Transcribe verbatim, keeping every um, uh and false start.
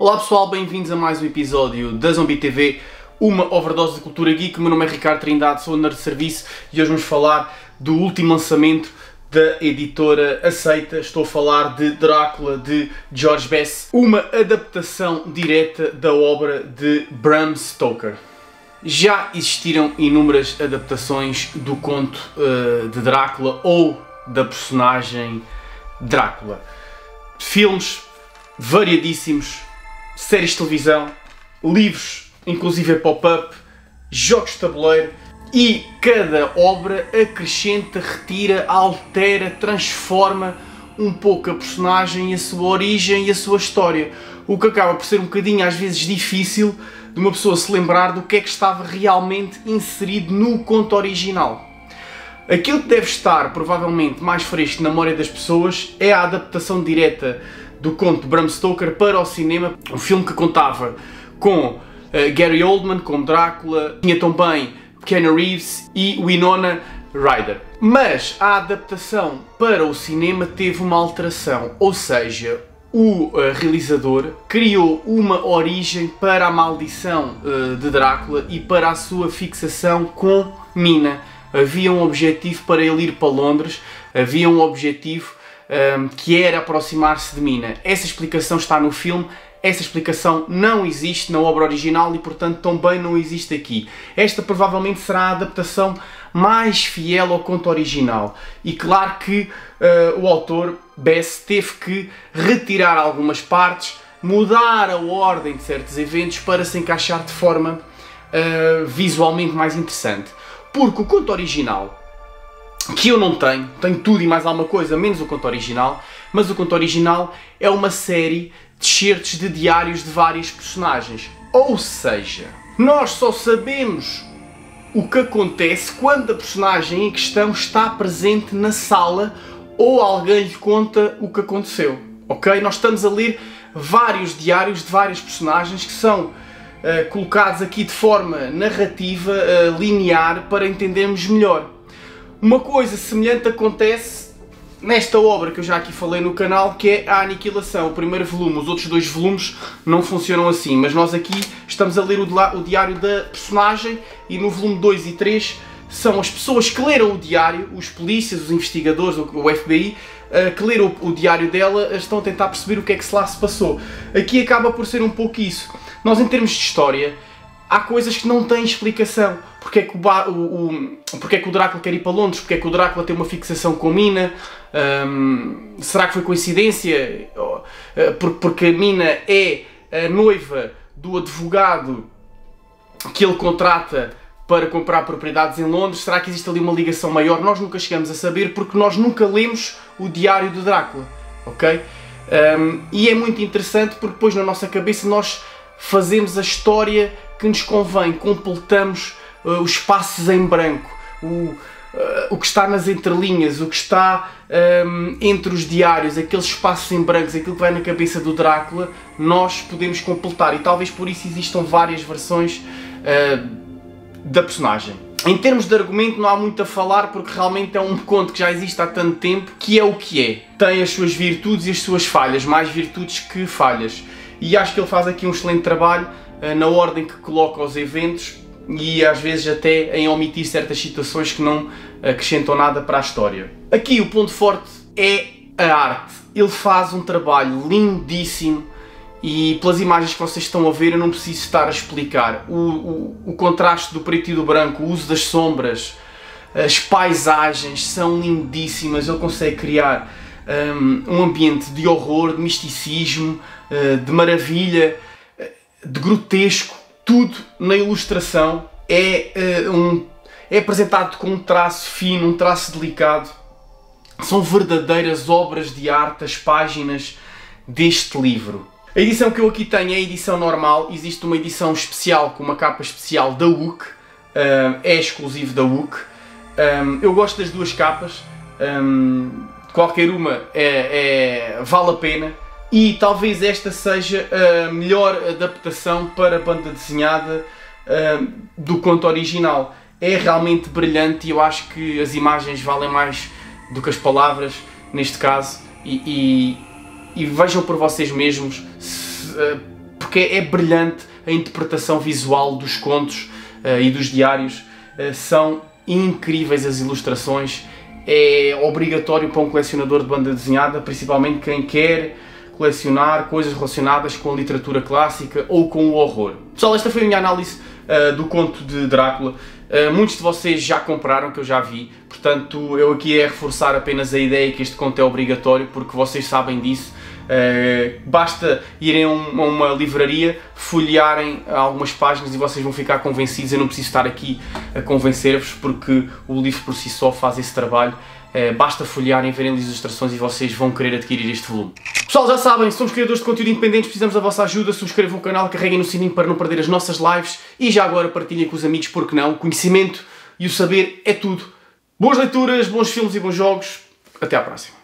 Olá pessoal, bem-vindos a mais um episódio da Zombie T V, uma overdose de cultura geek. O meu nome é Ricardo Trindade, sou o nerd de serviço e hoje vamos falar do último lançamento da editora Aceita. Estou a falar de Drácula, de George Bess, uma adaptação direta da obra de Bram Stoker. Já existiram inúmeras adaptações do conto uh, de Drácula ou da personagem Drácula. Filmes variadíssimos, séries de televisão, livros, inclusive pop-up, jogos de tabuleiro, e cada obra acrescenta, retira, altera, transforma um pouco a personagem, a sua origem e a sua história, o que acaba por ser um bocadinho às vezes difícil de uma pessoa se lembrar do que é que estava realmente inserido no conto original. Aquilo que deve estar provavelmente mais fresco na memória das pessoas é a adaptação direta do conto de Bram Stoker para o cinema, um filme que contava com uh, Gary Oldman como Drácula, tinha também Keanu Reeves e Winona Ryder. Mas a adaptação para o cinema teve uma alteração, ou seja, o uh, realizador criou uma origem para a maldição uh, de Drácula e para a sua fixação com Mina. Havia um objetivo para ele ir para Londres, havia um objetivo um, que era aproximar-se de Mina. Essa explicação está no filme, essa explicação não existe na obra original e, portanto, também não existe aqui. Esta provavelmente será a adaptação mais fiel ao conto original. E claro que uh, o autor, Bess, teve que retirar algumas partes, mudar a ordem de certos eventos para se encaixar de forma uh, visualmente mais interessante. Porque o conto original, que eu não tenho, tenho tudo e mais alguma coisa, menos o conto original, mas o conto original é uma série de excertos de diários de várias personagens. Ou seja, nós só sabemos o que acontece quando a personagem em questão está presente na sala ou alguém lhe conta o que aconteceu. Ok? Nós estamos a ler vários diários de várias personagens que são Uh, colocados aqui de forma narrativa, uh, linear, para entendermos melhor. Uma coisa semelhante acontece nesta obra que eu já aqui falei no canal, que é a Aniquilação, o primeiro volume. Os outros dois volumes não funcionam assim, mas nós aqui estamos a ler o, o diário da personagem e no volume dois e três são as pessoas que leram o diário, os polícias, os investigadores, o F B I, uh, que leram o, o diário dela, estão a tentar perceber o que é que se lá se passou. Aqui acaba por ser um pouco isso. Nós, em termos de história, há coisas que não têm explicação. Porque é que o, o, o, porque é que o Drácula quer ir para Londres? Porque é que o Drácula tem uma fixação com Mina? Um, será que foi coincidência? Porque a Mina é a noiva do advogado que ele contrata para comprar propriedades em Londres? Será que existe ali uma ligação maior? Nós nunca chegamos a saber porque nós nunca lemos o diário do Drácula. Ok? Um, e é muito interessante porque depois na nossa cabeça nós fazemos a história que nos convém, completamos uh, os espaços em branco, o, uh, o que está nas entrelinhas, o que está um, entre os diários, aqueles espaços em brancos, aquilo que vai na cabeça do Drácula, nós podemos completar e talvez por isso existam várias versões uh, da personagem. Em termos de argumento não há muito a falar porque realmente é um conto que já existe há tanto tempo que é o que é. Tem as suas virtudes e as suas falhas, mais virtudes que falhas. E acho que ele faz aqui um excelente trabalho uh, na ordem que coloca os eventos e às vezes até em omitir certas situações que não acrescentam nada para a história. Aqui o ponto forte é a arte. Ele faz um trabalho lindíssimo e pelas imagens que vocês estão a ver eu não preciso estar a explicar. O, o, o contraste do preto e do branco, o uso das sombras, as paisagens são lindíssimas. Ele consegue criar um, um ambiente de horror, de misticismo, de maravilha, de grotesco, tudo na ilustração é, um, é apresentado com um traço fino, um traço delicado. São verdadeiras obras de arte as páginas deste livro. A edição que eu aqui tenho é a edição normal, existe uma edição especial com uma capa especial da W U C, é exclusivo da W U C. Eu gosto das duas capas, qualquer uma é, é, vale a pena. E talvez esta seja a melhor adaptação para a banda desenhada uh, do conto original. É realmente brilhante e eu acho que as imagens valem mais do que as palavras neste caso. E, e, e vejam por vocês mesmos, se, uh, porque é, é brilhante a interpretação visual dos contos uh, e dos diários. Uh, são incríveis as ilustrações. É obrigatório para um colecionador de banda desenhada, principalmente quem quer colecionar coisas relacionadas com a literatura clássica ou com o horror. Pessoal, esta foi a minha análise uh, do conto de Drácula. Uh, muitos de vocês já compraram, que eu já vi, portanto eu aqui é reforçar apenas a ideia que este conto é obrigatório, porque vocês sabem disso. Uh, basta irem a, um, a uma livraria, folhearem algumas páginas e vocês vão ficar convencidos. Eu não preciso estar aqui a convencer-vos, porque o livro por si só faz esse trabalho. Uh, basta folhearem, verem as ilustrações e vocês vão querer adquirir este volume. Pessoal, já sabem, somos criadores de conteúdo independentes, precisamos da vossa ajuda. Subscrevam o canal, carreguem no sininho para não perder as nossas lives e já agora partilhem com os amigos, porque não? O conhecimento e o saber é tudo. Boas leituras, bons filmes e bons jogos. Até à próxima.